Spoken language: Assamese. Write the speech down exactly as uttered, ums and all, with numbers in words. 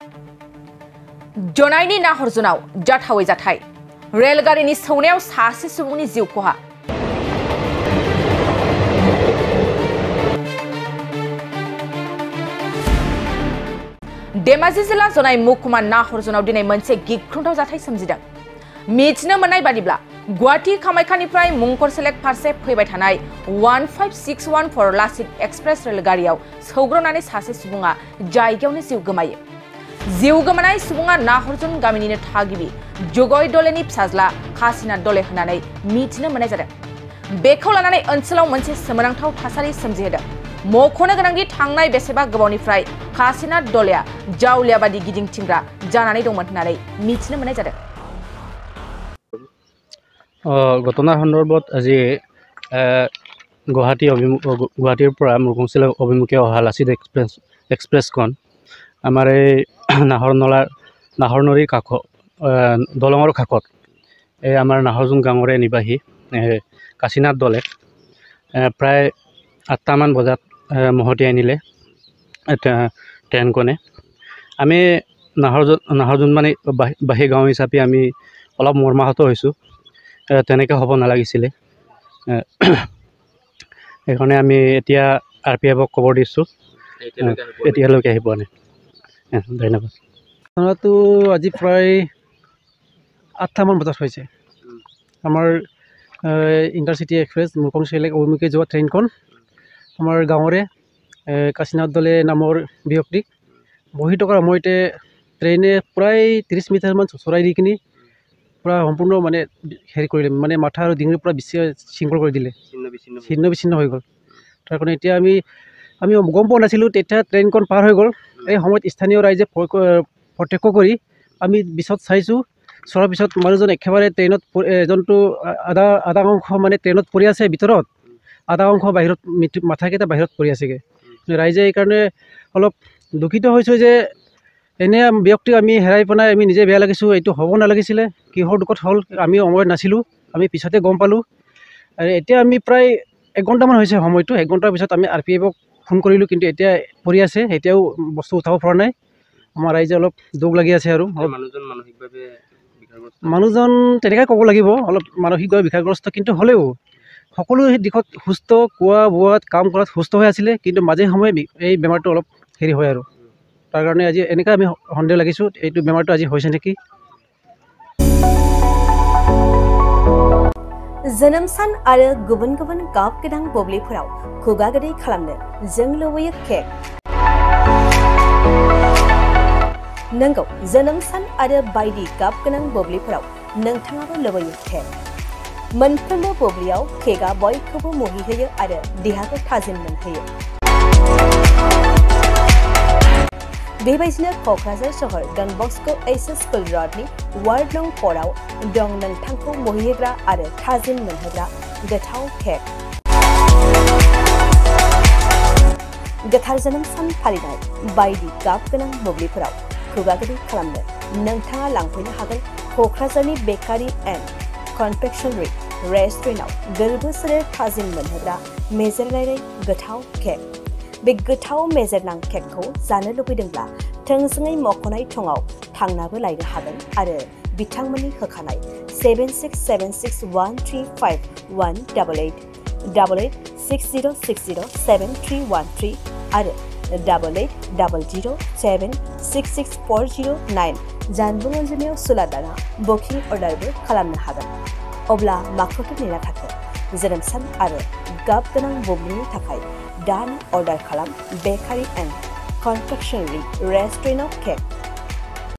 जनायनि नाहरजुनाव जाथावै जाथाय रेलगारिनि सौनायाव सासे सुबुंनि जिउ खहा धेमाजि जिल्ला जनाय महकुमा नाहरजुनाव दिनै मोनसे गिख्रंथाव जाथाय सोमजिदों मिथिनो मोननाय बादिब्ला गुवाहाटी कामाख्यानिफ्राय मुंखर सेलेक फारसे फैबाय थानाय one five six one four Lachit express रेलगारियाव सौग्रावनानै सासे सुबुङा जायगायावनो जिउ गोमायो जिउ गोमानाय सुबुङा नाहरजुन गामिनिनो थागिबि जगय दलेनि फिसाज्ला काशीनाथ दले होननानै मिथिनो मोननाय जादों बेखौ लानानै ओनसोलाव मोनसे सोमोनांथाव थासारि सोमजिहोदों मख'नो गोनांदि थांनाय बेसेबा गोबावनिफ्राय काशीनाथ दलेया जावलिया बादि गिदिंथिंग्रा जानानै दंमोन होननानै मिथिनो मोननाय जादों घटना सन्दर्भत আজি गुवाहाटी गुवाहाटीर পৰা মুৰ্কংচেলেক অভিমুখে অহা লাচিত এক্সপ্ৰেছ এক্সপ্ৰেছখন আমাৰ এই নাহৰনলাৰ নাহৰনদীৰ কাষত দলঙৰ কাষত এই আমাৰ নাহৰজুন গাঁৱৰে নিবাসী কাশীনাথ দলে প্ৰায় আঠটামান বজাত মহতিয়াই আনিলে ট্ৰেইনখনে আমি নাহৰজুন নাহৰজুন মানে বাহী গাঁও হিচাপে আমি অলপ মৰ্মাহত হৈছোঁ তেনেকৈ হ'ব নালাগিছিলে সেইকাৰণে আমি এতিয়া আৰ পি এফক খবৰ দিছোঁ এতিয়ালৈকে আহি পোৱা নাই ধন্যবাদ ঘটনাটো আজি প্ৰায় আঠটামান বজাত হৈছে আমাৰ ইণ্টাৰচিটি এক্সপ্ৰেছ মুৰ্কংচেলেক অভিমুখে যোৱা ট্ৰেইনখন আমাৰ গাঁৱৰে কাশীনাথ দলে নামৰ ব্যক্তিক বহি থকাৰ সময়তে ট্ৰেইনে প্ৰায় ত্ৰিছ মিটাৰমান চৰাই দি কিনি পুৰা সম্পূৰ্ণ মানে হেৰি কৰিলে মানে মাথা আৰু ডিঙিৰ পৰা বেছি চিংগল কৰি দিলে ছিন্ন বিচ্ছিন্ন হৈ গ'ল তাৰ কাৰণে এতিয়া আমি আমি গম পোৱা নাছিলোঁ তেতিয়া ট্ৰেইনখন পাৰ হৈ গ'ল এই সময়ত স্থানীয় ৰাইজে প্ৰত্যক্ষ কৰি আমি পিছত চাইছোঁ চোৱাৰ পিছত মানুহজন একেবাৰে ট্ৰেইনত এজনটো আধা আধা অংশ মানে ট্ৰেইনত পৰি আছে ভিতৰত আধা অংশ বাহিৰত মাথাকেইটা বাহিৰত পৰি আছেগৈ ৰাইজে এইকাৰণে অলপ দুখিত হৈছোঁ যে এনে ব্যক্তিক আমি হেৰাই পেলাই আমি নিজে বেয়া লাগিছোঁ এইটো হ'ব নালাগিছিলে কিহৰ দুখত হ'ল আমি সময়ত নাছিলোঁ আমি পিছতে গম পালোঁ আৰু এতিয়া আমি প্ৰায় এক ঘণ্টামান হৈছে সময়টো এক ঘণ্টাৰ পিছত আমি আৰ পি এফক ফোন কৰিলোঁ কিন্তু এতিয়া পৰি আছে এতিয়াও বস্তু উঠাব পৰা নাই আমাৰ ৰাইজে অলপ দুখ লাগি আছে আৰু মানুহজন মানসিকভাৱে মানুহজন তেনেকৈ ক'ব লাগিব অলপ মানসিকভাৱে বিকাৰগ্ৰস্ত কিন্তু হ'লেও সকলো দিশত সুস্থ খোৱা বোৱাত কাম কৰাত সুস্থ হৈ আছিলে কিন্তু মাজে সময়ে এই বেমাৰটো অলপ হেৰি হয় আৰু তাৰ কাৰণে আজি এনেকৈ আমি সন্দেহ লাগিছোঁ এইটো বেমাৰটো আজি হৈছে নেকি जोनोम सान आरो गुबुन गुबुन गाब गोनां बुब्लिफोराव खुगा गोदै खालामनो जों लुबैयो केक नंगौ जोनोम सान आरो बायदि गाब गोनां बुब्लिफोराव नोंथाङाबो लुबैयो केक मोनफ्रोमबो बुब्लियाव केकआ बयखौबो मुहिहोयो आरो देहाखौ थाजिम मोनहोयो बेबायदिनो क'क्राझार सहर डन बस्क' एस एस स्कुल रडनि वार्ड नं फ'राव दं नोंथांखौ मुहिहोग्रा आरो थाजिम मोनहोग्रा गोथाव केक गोथार जोनोम सान फालिनाय बायदि गाब गोनां बुब्लिफोराव खुगा गोदै खालामनो नोंथाङा लांफैनो हागोन क'क्राझारनि बेकारि एन्ड कनफेक्शनारि रेस्टुरेन्टआव गोरबो सोलेर थाजिम मोनहोग्रा मेजेरनाय गोथाव केक बे गोथाव मेजेरनां केकखौ जानो लुबैदोंब्ला थोंजोङै मख'नाय थंआव थांनाबो लायनो हागोन आरो बिथांमोननि होखानाय seven six seven six one three five one eight eight eight eight six zero six zero seven three one three आरो eight eight zero zero seven six six four zero nine जानबुं अनजिमायाव सुलादाना बुकिं अर्डारबो खालामनो हागोन अब्ला माखौथो नेना थाखो जोनोम सान आरो गाब गोनां बुब्लिनि थाखाय दान अर्डार खालाम बेकारि एन्ड कनफेक्शनारि रेस्टुरेन्टआव केक